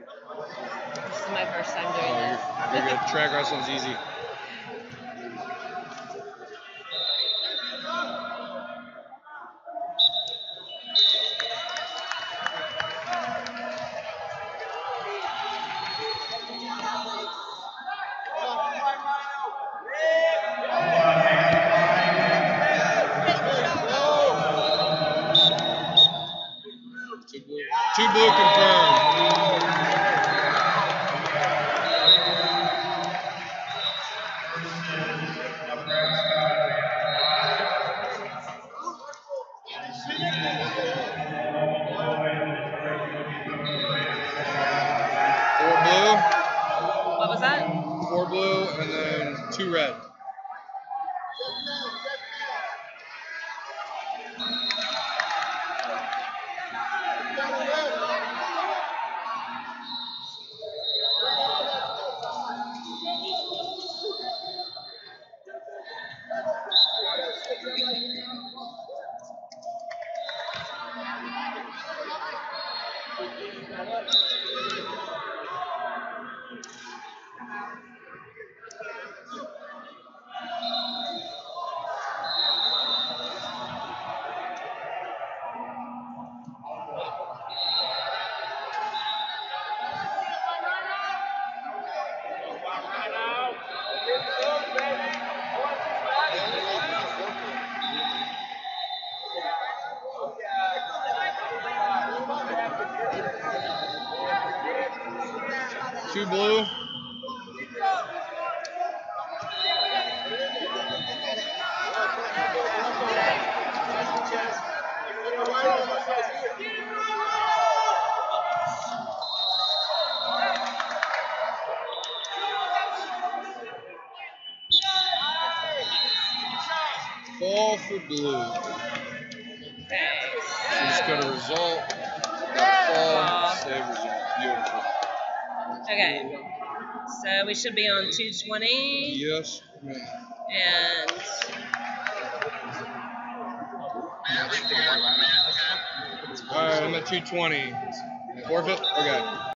This is my first time doing this. You're good. Track wrestling's easy. Two blue confirmed. Four blue. What was that? Four blue and then two red. Two blue. Fall for blue. Okay. So just got a result. Got fall, save result. Beautiful. Okay. So we should be on 220. Yes, ma'am. And All right, I'm at 220. Forfeit? Okay.